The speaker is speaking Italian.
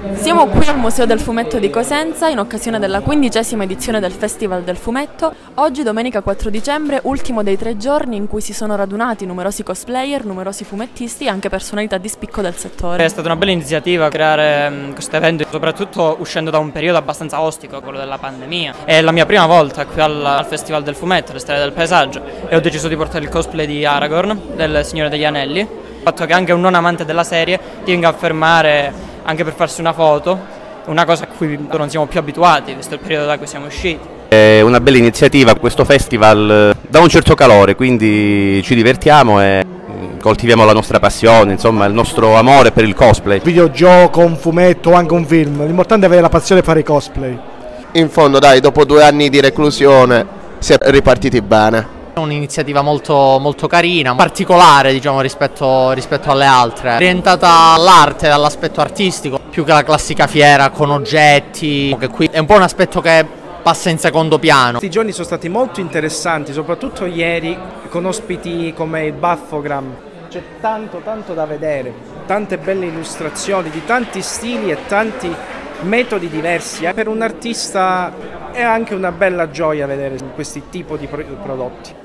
Siamo qui al Museo del Fumetto di Cosenza in occasione della 15ª edizione del Festival del Fumetto. Oggi, domenica 4 dicembre, ultimo dei 3 giorni in cui si sono radunati numerosi cosplayer, numerosi fumettisti e anche personalità di spicco del settore. È stata una bella iniziativa creare questo evento, soprattutto uscendo da un periodo abbastanza ostico, quello della pandemia. È la mia prima volta qui al Festival del Fumetto, alle Strade del Paesaggio, e ho deciso di portare il cosplay di Aragorn, del Signore degli Anelli. Il fatto che anche un non amante della serie ti venga a fermare anche per farsi una foto, una cosa a cui non siamo più abituati, visto il periodo da cui siamo usciti. È una bella iniziativa, questo festival dà un certo calore, quindi ci divertiamo e coltiviamo la nostra passione, insomma il nostro amore per il cosplay. Videogioco, un fumetto o anche un film, l'importante è avere la passione di fare i cosplay. In fondo dai, dopo 2 anni di reclusione si è ripartiti bene. Un'iniziativa molto carina, particolare diciamo rispetto alle altre, orientata all'arte, all'aspetto artistico, più che la classica fiera con oggetti, che qui è un po' un aspetto che passa in secondo piano. Questi giorni sono stati molto interessanti, soprattutto ieri con ospiti come il Baffogram. C'è tanto da vedere, tante belle illustrazioni di tanti stili e tanti metodi diversi. Per un artista è anche una bella gioia vedere questi tipi di prodotti.